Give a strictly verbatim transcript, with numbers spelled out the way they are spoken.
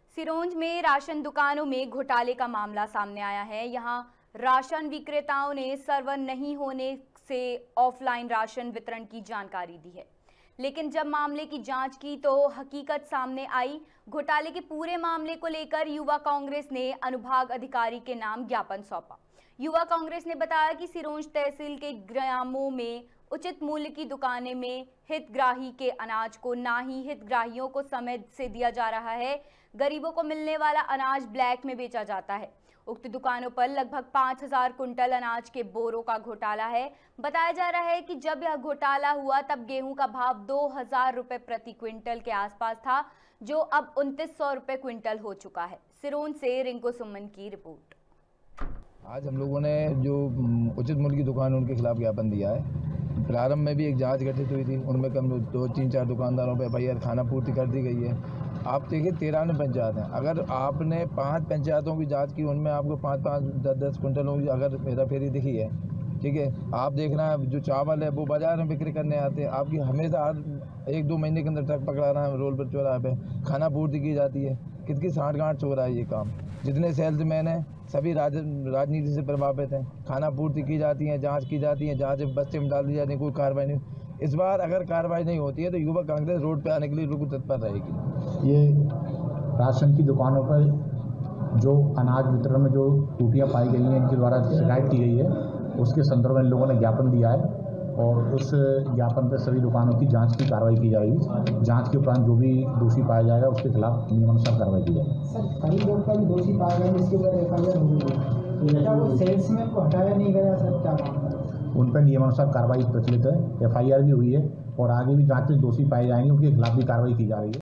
सिरोंज में राशन दुकानों में घोटाले का मामला सामने आया है। यहां राशन विक्रेताओं ने सर्वर नहीं होने से ऑफलाइन राशन वितरण की जानकारी दी है, लेकिन जब मामले की जांच की तो हकीकत सामने आई। घोटाले के पूरे मामले को लेकर युवा कांग्रेस ने अनुभाग अधिकारी के नाम ज्ञापन सौंपा। युवा कांग्रेस ने बताया कि सिरोंज तहसील के ग्रामों में उचित मूल्य की दुकानें में हितग्राही के अनाज को ना ही हितग्राहियों को समय से दिया जा रहा है। गरीबों को मिलने वाला अनाज ब्लैक में बेचा जाता है। उक्त दुकानों पर लगभग पाँच हजार कुंटल अनाज के बोरों का घोटाला है। बताया जा रहा है कि जब यह घोटाला हुआ तब गेहूं का भाव दो हजार रुपए प्रति क्विंटल के आसपास था, जो अब उनतीस सौ रुपए क्विंटल हो चुका है। सिरोंज से रिंकू सुमन की रिपोर्ट। आज हम लोगों ने जो उचित मूल्य की दुकान उनके खिलाफ ज्ञापन दिया है। प्रारंभ में भी एक जांच गठित हुई थी, उनमें कम दो तीन चार दुकानदारों पर एफ आई आर खाना पूर्ति कर दी गई है। आप देखिए तिरानवे पंचायत हैं, अगर आपने पांच पंचायतों की जांच की, उनमें आपको पाँच पाँच दस दस कुंटलों की अगर हेराफेरी दिखी है, ठीक है। आप देखना जो चावल है वो बाजार में बिक्री करने आते हैं, आपकी हमेशा एक दो महीने के अंदर ट्रक पकड़ाना है रोड पर चौराहे पे, खाना पूर्ति की जाती है। किसकी साठ गांठ हो रहा है ये काम। जितने सेल्समैन हैं सभी राज राजनीति से प्रभावित हैं। खाना पूर्ति की जाती है, जांच की जाती है, जांच बस्ते में डाल दी जाती है, कोई कार्रवाई नहीं। इस बार अगर कार्रवाई नहीं होती है तो युवा कांग्रेस रोड पे आने के लिए बिल्कुल तत्पर रहेगी। ये राशन की दुकानों पर जो अनाज वितरण में जो त्रुटियां पाई गई हैं, इनके द्वारा शिकायत की गई है, उसके संदर्भ में इन लोगों ने ज्ञापन दिया है और उस ज्ञापन पर सभी दुकानों की जांच की कार्रवाई की जाएगी। जांच के उपरांत जो भी दोषी पाया जाएगा उसके खिलाफ नियमानुसार कार्रवाई की जाएगी। सर, कई लोग का भी दोषी पाया गया, इसके ऊपर एफ आई आर हो गई है, क्या वो सेल्समैन को हटाया नहीं गया सर? क्या उन पर नियमानुसार कार्रवाई प्रचलित है, एफ आई आर भी हुई है और आगे भी जांच में दोषी पाए जाएंगे, उनके खिलाफ भी कार्रवाई की जा रही है।